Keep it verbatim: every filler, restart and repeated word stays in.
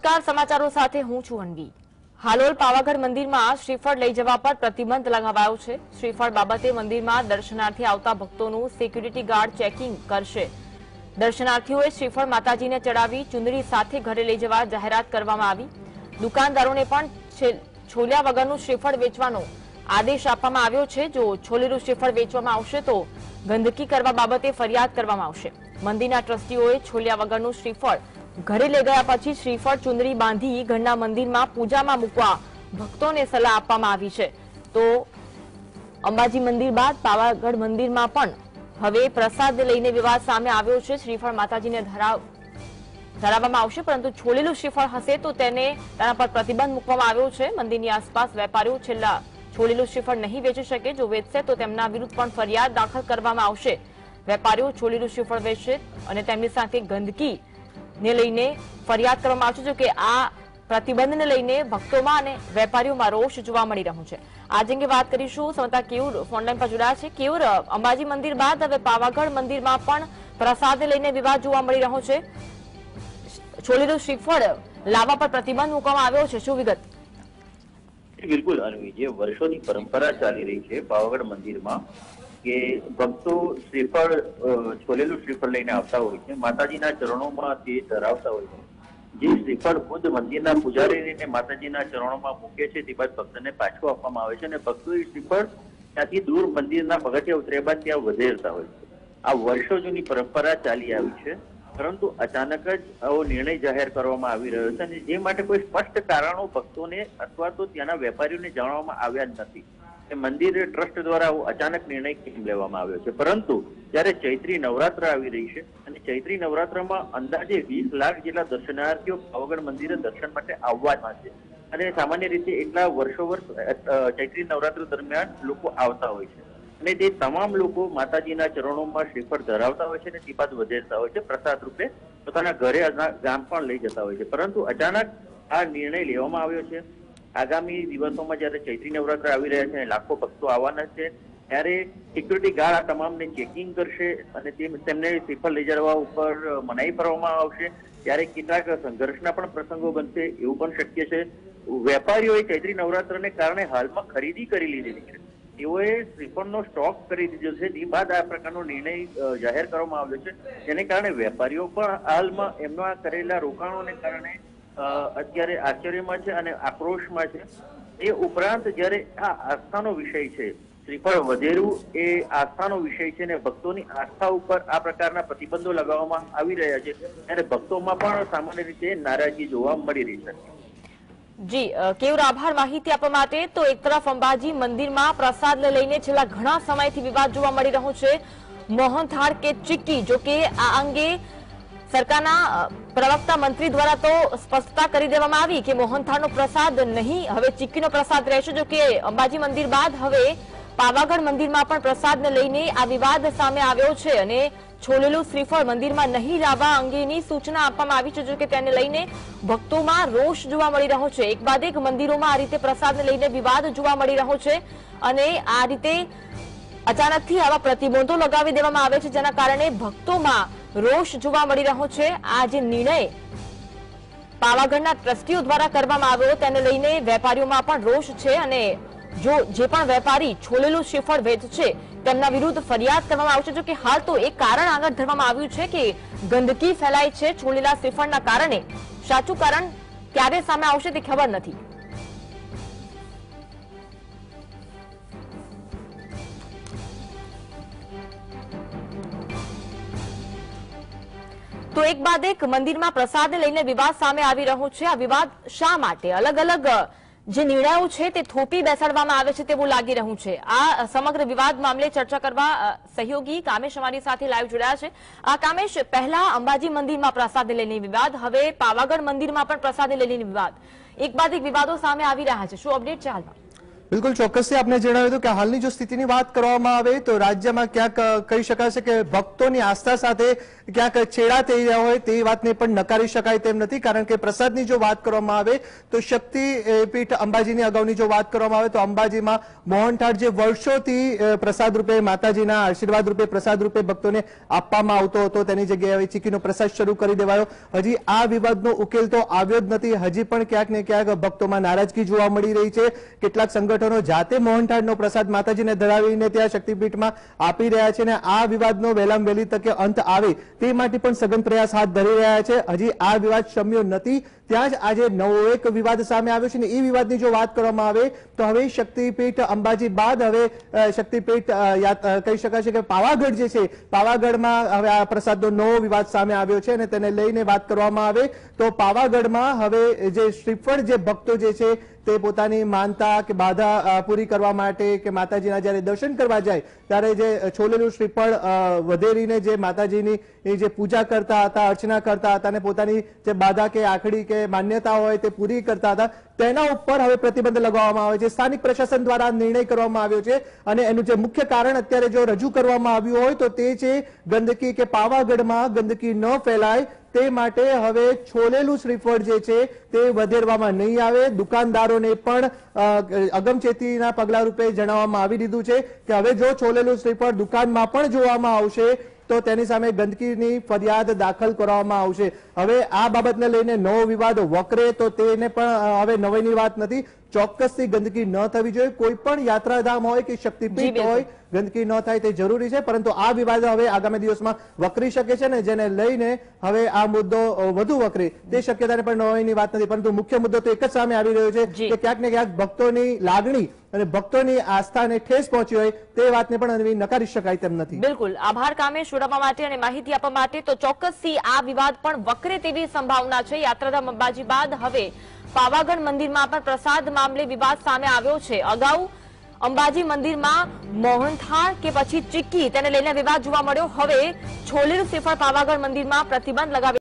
નમસ્કાર, સમાચારો સાથે હું છું અન્વી। હાલોલ પાવાગઢ મંદિરમાં શ્રીફળ લઈ જવા પર પ્રતિબંધ લગાવાયો છે। શ્રીફળ બાબતે મંદિરમાં દર્શનાર્થી આવતા ભક્તોનું સિક્યુરિટી ગાર્ડ ચેકિંગ કરશે। દર્શનાર્થીઓએ શ્રીફળ માતાજીને ચડાવી ચુંદડી સાથે ઘરે લઈ જવા જાહેરાત કરવામાં આવી। દુકાનદારોને પણ છોલ્યા વગરનું શ્રીફળ વેચવાનો આદેશ આપવામાં આવ્યો છે। જો છોલેલું શ્રીફળ વેચવામાં આવશે તો ગંદકી કરવા બાબતે ફરિયાદ કરવામાં આવશે। મંદિરના ટ્રસ્ટીઓએ છોલ્યા વગરનું શ્રીફળ ઘરે લઈ ગયા પછી શ્રીફળ ચુંદડી બાંધી ઘરના મંદિરમાં પૂજામાં મૂકવા ભક્તોને સલાહ આપવામાં આવી છે। તો અંબાજી મંદિર બાદ પાવાગઢ મંદિરમાં પણ હવે પ્રસાદ લઈને વિવાદ સામે આવ્યો છે। શ્રીફળ માતાજીને ધરાવ ધરાવવામાં આવશે, પરંતુ છોલેલું શ્રીફળ હશે તો તેને તેના પર પ્રતિબંધ મૂકવામાં આવ્યો છે। મંદિરની આસપાસ વેપારીઓ છેલ્લા છોલેલું શ્રીફળ નહીં વેચી શકે। જો વેચશે તો તેમના વિરુદ્ધ પણ ફરિયાદ દાખલ કરવામાં આવશે। વેપારીઓ છોલેલું શ્રીફળ વેચશે અને તેમની સાથે ગંદકી ને લઈને ફરિયાદ કરવામાં આવશે। જો કે આ પ્રતિબંધને લઈને ભક્તોમાં અને વેપારીઓમાં રોષ જોવા મળી રહ્યો છે। આજ અંગે વાત કરીશું। સમતા કેયુર ફોનલાઈન પર જોડાયા છે। કેયુર, અંબાજી મંદિર બાદ હવે પાવાગઢ મંદિરમાં પણ પ્રસાદ લઈને વિવાદ જોવા મળી રહ્યો છે। છોલેલું શ્રીફળ લાવવા પર પ્રતિબંધ મૂકવામાં આવ્યો છે, શું વિગત? બિલકુલ અન્વી, જે વર્ષોની પરંપરા ચાલી રહી છે પાવાગઢ મંદિરમાં કે ભક્તો શ્રીફળ છોલેલું શ્રીફળ લઈને આવતા હોય છે, માતાજીના ચરણોમાં તે ધરાવતા હોય છે। જે શ્રીફળ ખુદ મંદિરના પૂજારીને માતાજીના ચરણોમાં મૂકે છે તે બાદ ભક્તને પાછું આપવામાં આવે છે અને ભક્તો એ શ્રીફળ ત્યાંથી દૂર મંદિરના પગથિયા ઉતર્યા બાદ ત્યાં વધેરતા હોય છે। આ વર્ષો જૂની પરંપરા ચાલી આવી છે, પરંતુ અચાનક જ આવો નિર્ણય જાહેર કરવામાં આવી રહ્યો છે અને જે માટે કોઈ સ્પષ્ટ કારણો ભક્તોને અથવા તો ત્યાંના વેપારીઓને જાણવામાં આવ્યા જ નથી કે મંદિર ટ્રસ્ટ દ્વારા આવો અચાનક નિર્ણય કેમ લેવામાં આવ્યો છે। પરંતુ જ્યારે ચૈત્રી નવરાત્ર આવી રહી છે અને ચૈત્રી નવરાત્રમાં અંદાજે વીસ લાખ જેટલા દર્શનાર્થીઓ પાવાગઢ મંદિરે દર્શન માટે આવવાના છે અને સામાન્ય રીતે એટલા વર્ષો વર્ષ ચૈત્રી નવરાત્ર દરમિયાન લોકો આવતા હોય છે અને તે તમામ લોકો માતાજીના ચરણોમાં શ્રીફળ ધરાવતા હોય છે અને તે બાદ વધેરતા હોય છે, પ્રસાદ રૂપે પોતાના ઘરે ગામ પણ લઈ જતા હોય છે। પરંતુ અચાનક આ નિર્ણય લેવામાં આવ્યો છે। આગામી દિવસોમાં જયારે ચૈત્રી નવરાત્ર આવી રહ્યા છે અને લાખો ભક્તો આવવાના છે ત્યારે સિક્યુરિટી ગાર્ડ આ તમામને ચેકિંગ કરશે અને તેમને શ્રીફળ લઈ જવા ઉપર મનાઈ કરવામાં આવશે। ત્યારે કેટલાક સંઘર્ષના પણ પ્રસંગો બનશે એવું પણ શક્ય છે। વેપારીઓએ ચૈત્રી નવરાત્રને કારણે હાલમાં ખરીદી કરી લીધેલી છે, તેઓએ શ્રીફળનો સ્ટોક કરી દીધો છે, તે બાદ આ પ્રકારનો નિર્ણય જાહેર કરવામાં આવ્યો છે, જેને કારણે વેપારીઓ પણ હાલમાં એમના કરેલા રોકાણોને કારણે અત્યારે આશ્ચર્યમાં છે અને આક્રોશમાં છે। એ ઉપરાંત જયારે આ આસ્થાનો વિષય છે, શ્રીફળ વધેરું એ આસ્થાનો વિષય છે અને ભક્તોની આસ્થા ઉપર આ પ્રકારના પ્રતિબંધો લગાવવામાં આવી રહ્યા છે અને ભક્તોમાં પણ સામાન્ય રીતે નારાજગી જોવા મળી રહી છે। જી કેવર, આભાર માહિતી આપવા માટે। તો એક તરફ અંબાજી મંદિરમાં પ્રસાદ લઈને છેલ્લા ઘણા સમયથી વિવાદ જોવા મળી રહ્યો છે। મોહનથાળ કે ચીક્કી, જો કે આ અંગે સરકારના પ્રવક્તા મંત્રી દ્વારા તો સ્પષ્ટતા કરી દેવામાં આવી કે મોહનથાળનો પ્રસાદ નહીં, હવે ચીક્કીનો પ્રસાદ રહેશે। જો કે અંબાજી મંદિર બાદ હવે પાવાગઢ મંદિરમાં પણ પ્રસાદને લઈને આ વિવાદ સામે આવ્યો છે અને છોલેલું શ્રીફળ મંદિરમાં નહીં લાવવા અંગેની સૂચના આપવામાં આવી છે। જો કે તેને લઈને ભક્તોમાં રોષ જોવા મળી રહ્યો છે। એક બાદ એક મંદિરોમાં આ રીતે પ્રસાદને લઈને વિવાદ જોવા મળી રહ્યો છે અને આ રીતે અચાનકથી આવા પ્રતિબંધો લગાવી દેવામાં આવે છે, જેના કારણે ભક્તોમાં રોષ જોવા મળી રહ્યો છે। આ જે નિર્ણય પાવાગઢના ટ્રસ્ટીઓ દ્વારા કરવામાં આવ્યો તેને લઈને વેપારીઓમાં પણ રોષ છે અને જો જે પણ વેપારી છોલેલું શ્રીફળ વેચશે તેમના વિરુદ્ધ ફરિયાદ કરવામાં આવશે। જો કે હાલ તો એક કારણ આગળ ધરવામાં આવ્યું છે કે ગંદકી ફેલાય છે છોલેલા શ્રીફળના કારણે। સાચું કારણ ક્યારે સામે આવશે તે ખબર નથી। તો એક બાદ એક મંદિરમાં પ્રસાદ લઈને વિવાદ સામે આવી રહ્યો છે। આ વિવાદ શા માટે? અલગ અલગ જે નિર્ણયો છે તે થોપી બેસાડવામાં આવે છે તેવું લાગી રહ્યું છે। આ સમગ્ર વિવાદ મામલે ચર્ચા કરવા સહયોગી કામેશ અમારી સાથે લાઈવ જોડાયા છે। આ કામેશ, પહેલા અંબાજી મંદિરમાં પ્રસાદ લઈને વિવાદ, હવે પાવાગઢ મંદિરમાં પણ પ્રસાદ લઈને વિવાદ, એક બાદ એક વિવાદો સામે આવી રહ્યા છે, શું અપડેટ છે હાલમાં? બિલકુલ ચોક્કસથી આપને જણાવ્યું હતું કે હાલની જો સ્થિતિની વાત કરવામાં આવે તો રાજ્યમાં ક્યાંક કહી શકાશે કે ભક્તોની આસ્થા સાથે ક્યાંક છેડા થઈ રહ્યા હોય તે વાતને પણ નકારી શકાય તેમ નથી, કારણ કે પ્રસાદની જો વાત કરવામાં આવે તો શક્તિપીઠ અંબાજીની અગાઉની જો વાત કરવામાં આવે તો અંબાજીમાં મોહનથાળ જે વર્ષોથી પ્રસાદ રૂપે માતાજીના આશીર્વાદ રૂપે પ્રસાદ રૂપે ભક્તોને આપવામાં આવતો હતો તેની જગ્યાએ હવે ચીકીનો પ્રસાદ શરૂ કરી દેવાયો. હજી આ વિવાદનો ઉકેલ તો આવ્યો જ નથી. હજી પણ ક્યાંક ને ક્યાંક ભક્તોમાં નારાજગી જોવા મળી રહી છે. કેટલાક સંગઠનો જાતે મોહનથાળનો પ્રસાદ માતાજીને ધરાવીને ત્યાં શક્તિપીઠમાં આપી રહ્યા છે અને આ વિવાદનો વહેલામાં વહેલી તકે અંત આવે તે માટે પણ સઘન પ્રયાસ હાથ ધરી રહ્યા છે. હજી આ વિવાદ શમ્યો નથી, ત્યાં જ આજે નવો એક વિવાદ સામે આવ્યો છે. એ વિવાદની જો વાત કરવામાં આવે તો હવે શક્તિપીઠ અંબાજી બાદ હવે શક્તિપીઠ કહી શકાય છે કે પાવાગઢ જે છે પાવાગઢમાં હવે આ પ્રસાદનો નવો વિવાદ સામે આવ્યો છે અને તેને લઈને વાત કરવામાં આવે તો પાવાગઢમાં હવે જે શ્રીફળ જે ભક્તો જે છે તે પોતાની માનતા કે બાધા પૂરી કરવા માટે કે માતાજીના જ્યારે દર્શન કરવા જાય ત્યારે જે છોલેલું શ્રીફળ વધેરીને જે માતાજીની જે પૂજા કરતા હતા, અર્ચના કરતા હતા અને પોતાની જે બાધા કે આખડી કે માન્યતા હોય તે પૂરી કરતા હતા તેના ઉપર હવે પ્રતિબંધ લગાવવામાં આવે છે. સ્થાનિક પ્રશાસન દ્વારા નિર્ણય કરવામાં આવ્યો છે અને એનું જે મુખ્ય કારણ અત્યારે જો રજૂ કરવામાં આવ્યું હોય તો તે છે ગંદકી, કે પાવાગઢમાં ગંદકી ન ફેલાય તે માટે હવે છોલેલું શ્રીફળ જે છે તે વધેરવામાં નહીં આવે. દુકાનદારોને પણ અગમચેતીના પગલા રૂપે જણાવવામાં આવી દીધું છે કે હવે જો છોલેલું શ્રીફળ દુકાનમાં પણ જોવામાં આવશે તો તેની સામે ગંદકીની ફરિયાદ દાખલ કરવામાં આવશે. હવે આ બાબતને લઈને નવો વિવાદ વકરે તો તેને પણ હવે નવાઈની વાત નથી. ચોક્કસથી ગંદકી ન થવી જોઈએ. કોઈ પણ યાત્રાધામ હોય કે શક્તિપીઠ હોય ગંદકી ન થાય તે જરૂરી છે, પરંતુ આ વિવાદ હવે આગામી દિવસમાં વકરી શકે છે ને જેને લઈને હવે આ મુદ્દો વધુ વકરે તે શક્યતાને પણ નવાઈની વાત નથી. પરંતુ મુખ્ય મુદ્દો તો એક જ સામે આવી રહ્યો છે કે ક્યાંક ને ક્યાંક ભક્તોની લાગણી અને ભક્તોની આસ્થાને ઠેસ પહોંચી હોય તે વાતને પણ નકારી શકાય તેમ નથી. બિલકુલ આભાર કામેશ જોડાવા માટે અને માહિતી આપવા માટે. તો ચોક્કસથી આ વિવાદ પણ વકરે તેવી સંભાવના છે. યાત્રાધામ અંબાજી બાદ હવે પાવાગઢ મંદિરમાં પણ પ્રસાદ મામલે વિવાદ સામે આવ્યો છે. અગાઉ અંબાજી મંદિરમાં મોહનથાળ કે પછી ચીક્કી તેને લઈને વિવાદ જોવા મળ્યો. હવે છોલેલું શ્રીફળ પાવાગઢ મંદિરમાં પ્રતિબંધ લગાવી